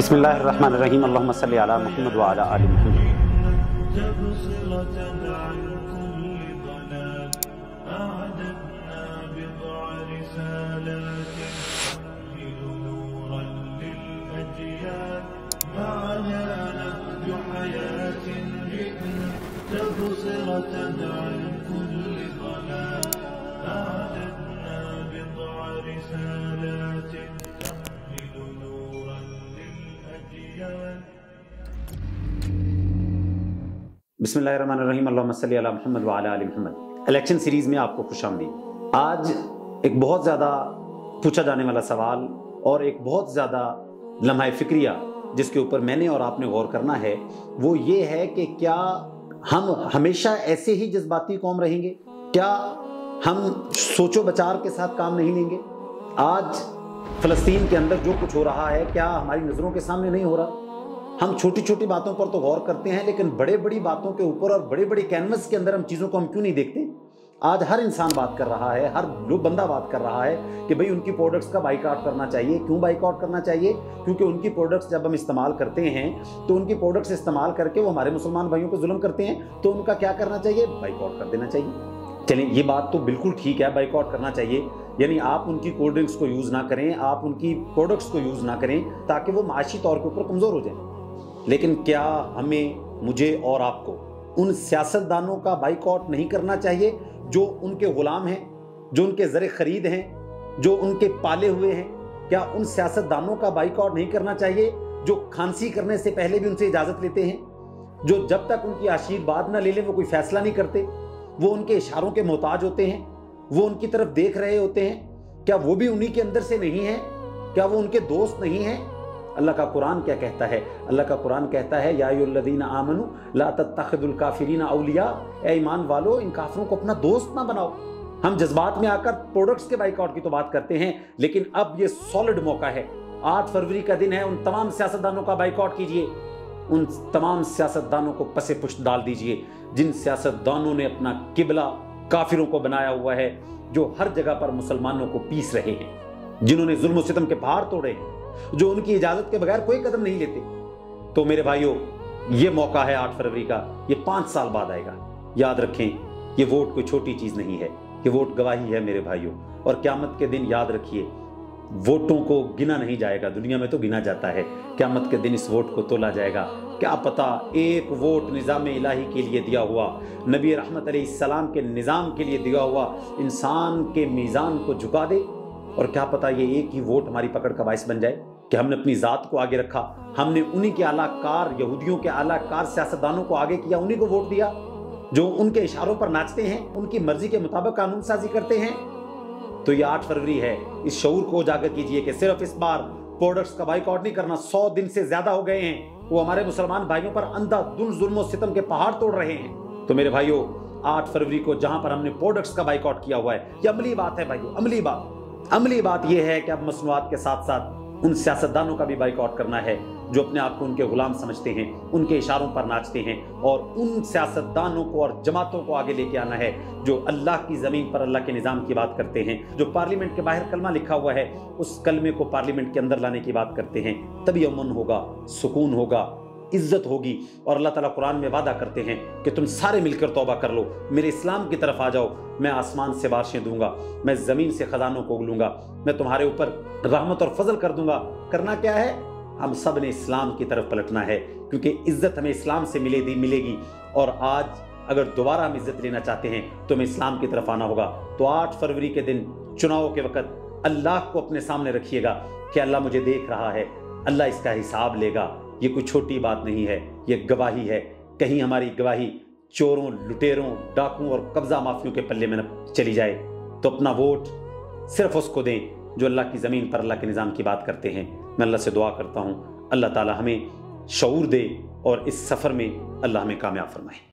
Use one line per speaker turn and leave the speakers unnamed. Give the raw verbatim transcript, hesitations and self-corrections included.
बिस्मिल्लाहिर्रहमानिर्रहीम अल्लाहुम्मा सल्लि अला मुहम्मद व अला आलि मुहम्मद। बिस्मिल्लाहिर्रहमानिर्रहीम अल्लाहुम्मा सल्लि अला मुहम्मद व अला आलि मुहम्मद। इलेक्शन सीरीज में आपको खुशामदीद। आज एक बहुत ज़्यादा पूछा जाने वाला सवाल और एक बहुत ज़्यादा लम्हा फिक्रिया जिसके ऊपर मैंने और आपने गौर करना है वो ये है कि क्या हम हमेशा ऐसे ही जज्बाती कौम रहेंगे? क्या हम सोचो बचार के साथ काम नहीं लेंगे? आज फ़लस्तीन के अंदर जो कुछ हो रहा है क्या हमारी नज़रों के सामने नहीं हो रहा? हम छोटी छोटी बातों पर तो गौर करते हैं लेकिन बड़े बड़ी बातों के ऊपर और बड़े बड़े कैनवस के अंदर हम चीज़ों को हम क्यों नहीं देखते? आज हर इंसान बात कर रहा है, हर लोग बंदा बात कर रहा है कि भाई उनकी प्रोडक्ट्स का बाइकआउट करना चाहिए। क्यों बाइकआउट करना चाहिए? क्योंकि उनकी प्रोडक्ट्स जब हम इस्तेमाल करते हैं तो उनकी प्रोडक्ट्स इस्तेमाल करके वो हमारे मुसलमान भाइयों पर जुल्म करते हैं, तो उनका क्या करना चाहिए? बाइकआउट कर देना चाहिए। चलें, ये बात तो बिल्कुल ठीक है, बाइकआउट करना चाहिए, यानी आप उनकी कोल्ड ड्रिंक्स को यूज़ ना करें, आप उनकी प्रोडक्ट्स को यूज़ ना करें ताकि वो माशी तौर के ऊपर कमज़ोर हो जाए। लेकिन क्या हमें, मुझे और आपको उन सियासतदानों का बाइकआउट नहीं करना चाहिए जो उनके गुलाम हैं, जो उनके ज़र ख़रीद हैं, जो उनके पाले हुए हैं? क्या उन सियासतदानों का बाइकआउट नहीं करना चाहिए जो खांसी करने से पहले भी उनसे इजाज़त लेते हैं, जो जब तक उनकी आशीर्वाद ना ले लें वो कोई फ़ैसला नहीं करते, वो उनके इशारों के मोहताज होते हैं, वो उनकी तरफ देख रहे होते हैं? क्या वो भी उन्हीं के अंदर से नहीं है? क्या वो उनके दोस्त नहीं हैं? अल्लाह का कुरान क्या कहता है? अल्लाह का कुरान कहता है या अय्युहल्लज़ीना आमनू ला तत्तखिज़ुल काफ़िरीना औलिया, ए ईमान वालो इन काफिरों को अपना दोस्त ना बनाओ। हम जज्बात में आकर प्रोडक्ट्स के बाइकआउट की तो बात करते हैं, लेकिन अब ये सॉलिड मौका है, आठ फरवरी का दिन है, उन तमाम सियासतदानों का बाइकआउट कीजिए, उन तमाम सियासतदानों को पसे पुश्त डाल दीजिए जिन सियासतदानों ने अपना किबला काफिरों को बनाया हुआ है, जो हर जगह पर मुसलमानों को पीस रहे हैं, जिन्होंने जुल्म सितम के पहाड़ तोड़े हैं, जो उनकी इजाजत के बगैर कोई कदम नहीं लेते। तो मेरे भाइयों, ये मौका है आठ फरवरी का, ये पांच साल बाद आएगा। याद रखें, ये वोट कोई छोटी चीज नहीं है, ये वोट गवाही है मेरे भाइयों। और क़यामत के दिन याद रखिए, वोटों को गिना नहीं जाएगा, दुनिया में तो गिना जाता है, क़यामत के दिन इस वोट को तोला जाएगा। क्या पता एक वोट निज़ाम इलाही के लिए दिया हुआ, नबी रहमत अलैहिस्सलाम के निज़ाम के लिए दिया हुआ इंसान के मीज़ान को झुका दे, और क्या पता ये एक ही वोट हमारी पकड़ का बाइस बन जाए कि हमने अपनी ज़ात को आगे रखा, हमने उन्हीं के आलाकार यहूदियों के आलाकार सियासतदानों को आगे किया, उन्हीं को वोट दिया जो उनके इशारों पर नाचते हैं, उनकी मर्जी के मुताबिक कानून साजी करते हैं। तो ये आठ फरवरी है, इस शऊर को उजागर कीजिए कि सिर्फ इस बार प्रोडक्ट्स का बाइकआउट नहीं करना, सौ दिन से ज्यादा हो गए हैं वो हमारे मुसलमान भाइयों पर अंधाधुंध जुल्म और सितम के पहाड़ तोड़ रहे हैं। तो मेरे भाइयों, आठ फरवरी को जहां पर हमने प्रोडक्ट्स का बाइकआउट किया हुआ है, ये अमली बात है भाइयों, अमली बात अमली बात यह है कि अब मसनूआत के साथ साथ उन सियासतदानों का भी बाइकआउट करना है जो अपने आप को उनके गुलाम समझते हैं, उनके इशारों पर नाचते हैं, और उन सियासतदानों को और जमातों को आगे लेके आना है जो अल्लाह की ज़मीन पर अल्लाह के निज़ाम की बात करते हैं, जो पार्लियामेंट के बाहर कलमा लिखा हुआ है उस कलमे को पार्लियामेंट के अंदर लाने की बात करते हैं। तभी अमन होगा, सुकून होगा, इज्जत होगी। और अल्लाह ताला कुरान में वादा करते हैं कि तुम सारे मिलकर तौबा कर लो, मेरे इस्लाम की तरफ आ जाओ, मैं आसमान से बारिशें दूंगा, मैं ज़मीन से खजानों को उगलूंगा, मैं तुम्हारे ऊपर रहमत और फजल कर दूंगा। करना क्या है? हम सब ने इस्लाम की तरफ पलटना है, क्योंकि इज्जत हमें इस्लाम से मिलेगी मिलेगी और आज अगर दोबारा हम इज्जत लेना चाहते हैं तो हमें इस्लाम की तरफ आना होगा। तो आठ फरवरी के दिन चुनाव के वक्त अल्लाह को अपने सामने रखिएगा कि अल्लाह मुझे देख रहा है, अल्लाह इसका हिसाब लेगा। ये कोई छोटी बात नहीं है, ये गवाही है। कहीं हमारी गवाही चोरों, लुटेरों, डाकुओं और कब्जा माफियों के पल्ले में न चली जाए, तो अपना वोट सिर्फ उसको दें जो अल्लाह की ज़मीन पर अल्लाह के निज़ाम की बात करते हैं। मैं अल्लाह से दुआ करता हूँ अल्लाह ताला हमें शऊर दे और इस सफ़र में अल्लाह हमें कामयाब फरमाए।